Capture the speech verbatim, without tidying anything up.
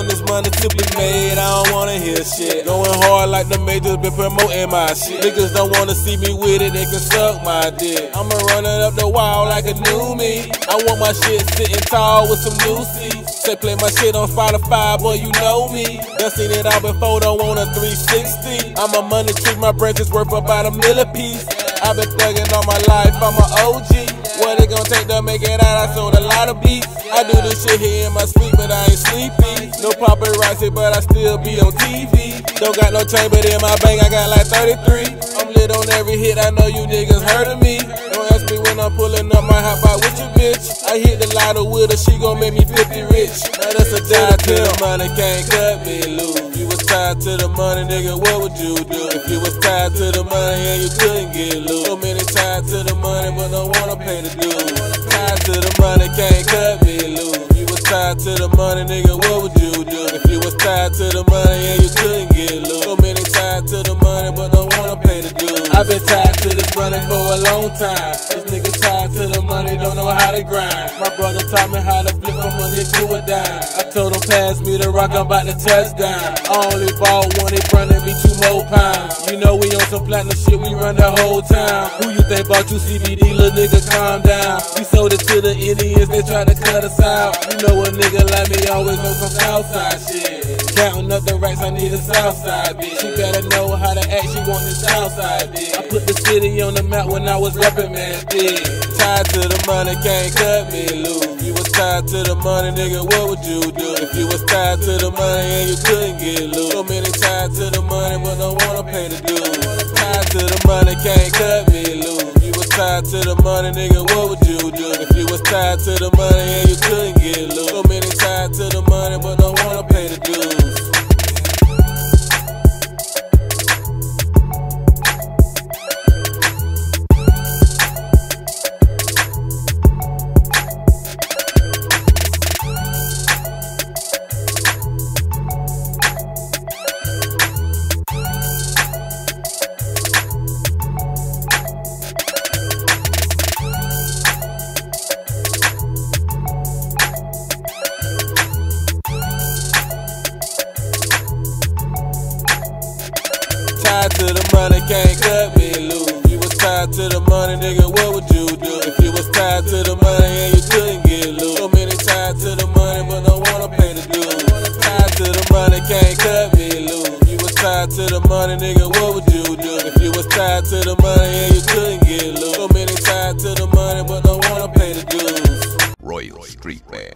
when this money simply made. I don't wanna hear shit. Going hard like the majors been promoting my shit. Niggas don't wanna see me with it, they can suck my dick. I'ma run it up the wall like a new me. I want my shit sitting tall with some new seats. Say play my shit on Spotify, boy, you know me. Done seen it all before, don't want a three sixty. I'm a money tree, my branch is worth about a mill a piece. I've been thugging all my life, I'm a O G. What it gon' take to make it out? I sold a lot of beats. I do this shit here in my sleep, but I ain't sleepy. No paparazzi, but I still be on T V. Don't got no chain, but in my bank I got like thirty-three. I'm lit on every hit, I know you niggas heard of me. Don't ask me when I'm pulling up, my hop out with your bitch. I hit the lotto with her, she gon' make me fifty rich. Now that's a tied to the money, can't cut me loose. If you was tied to the money, nigga, what would you do? If you was tied to the money and you couldn't get loose. So many tied to the money, but don't wanna pay the dues. Tied to the money, can't cut me loose. If you was tied to the money, nigga, what would you do? If you was tied to the money and you couldn't get loose. So many tied to the money, but don't wanna pay the dues. I've been tied to this money for a long time. This nigga tied to the money, don't know how to grind. My brother taught me how to flip from money to a dime. I told him pass me the rock, I'm about to touch down. I only bought one, they fronted me two more pounds. You know we on some platinum shit, we run the whole town. Who you think bought you C B D, little nigga, calm down. We sold it to the Indians, they tried to cut us out. You know a nigga like me always know some Southside shit. Counting up the racks, I need a Southside bitch. She better know how to act, she want the Southside bitch. I put the city on the map when I was rapping, man, big. Tied to the money, can't cut me loose. If you was tied to the money, nigga, what would you do? If you was tied to the money and you couldn't get loose. So many tied to the money, but don't wanna pay the dues. Tied to the money, can't cut me loose. If you was tied to the money, nigga, what would you do? If you was tied to the money and you couldn't get loose. So many tied to the money, but don't wanna pay the dues. Tied to the money, can't cut me loose. If you was tied to the money, nigga, what would you do? If you was tied to the money and you couldn't get loose. So many tied to the money, but don't wanna pay the dues. Tied to the money, can't cut me loose. If you was tied to the money, nigga, what would you do? If you was tied to the money and you couldn't get loose. So many tied to the money, but don't wanna pay the dues. Royalstreetbanz.